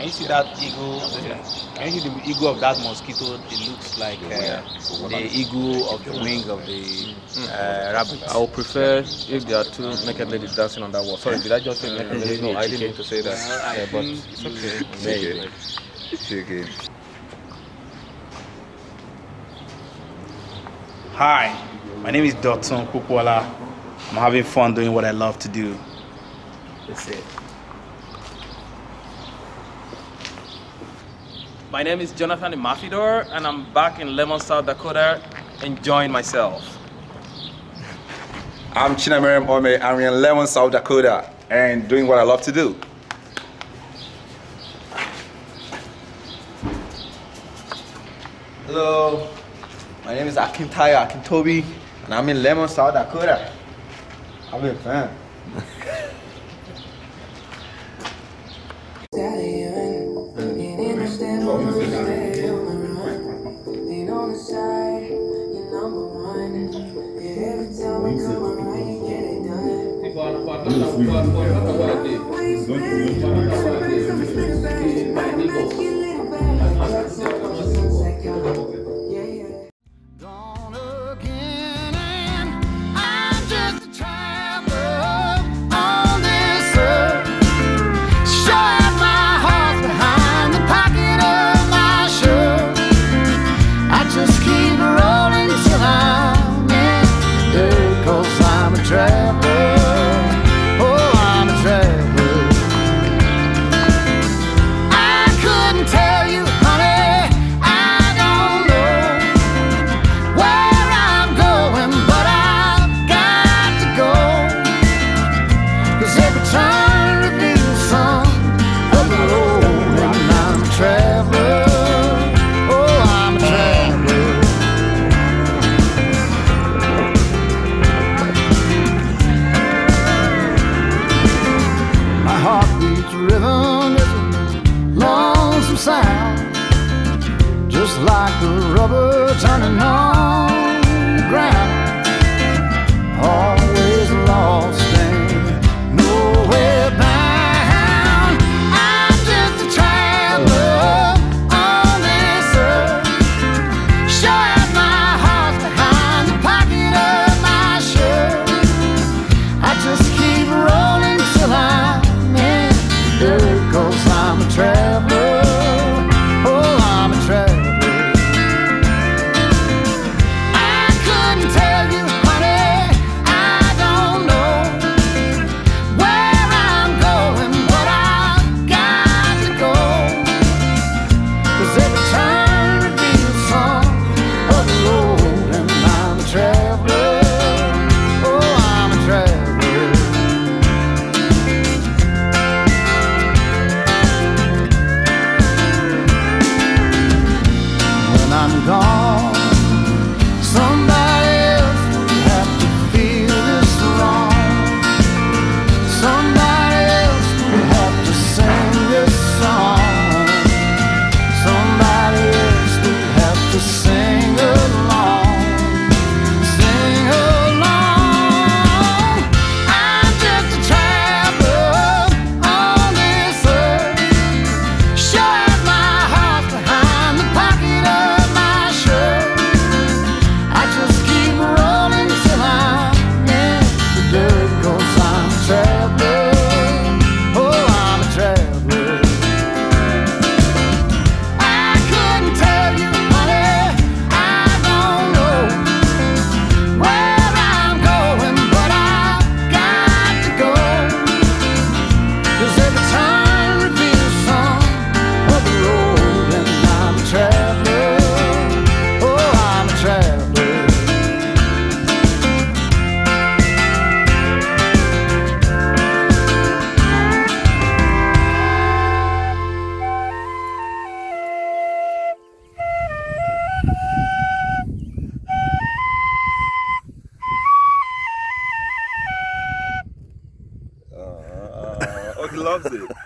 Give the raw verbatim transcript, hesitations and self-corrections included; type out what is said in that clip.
you see that eagle? Can you see the eagle of that mosquito? It looks like uh, the eagle of the wing of the uh, rabbit. I would prefer if there are two naked ladies dancing on that wall. Sorry, did I just say naked ladies? No, I didn't mean to say that. Well, I Yeah, but think it's you- okay. Okay. It's okay. Hi, my name is Dotun Kukwala. I'm having fun doing what I love to do. That's it. My name is Jonathan Imafidor, and I'm back in Lemmon, South Dakota, enjoying myself. I'm Chinamerem Ome. I'm in Lemmon, South Dakota, and doing what I love to do. Hello, my name is Akintayo Akintobi, and I'm in Lemmon, South Dakota. I'm a fan. Just like the rubber turning on the ground, always lost and nowhere bound. I'm just a traveler on this earth, sure as my heart's behind the pocket of my shirt. I just keep rolling till I'm in the dirt, 'cause I'm a traveler. Oh, I'm a traveler. I'm gone, somebody else would have to feel this wrong. Somebody else would have to sing this song. Somebody else would have to sing along, sing along. I'm just a traveler on this earth, sure as my heart's behind the pocket of Oh, he loves it.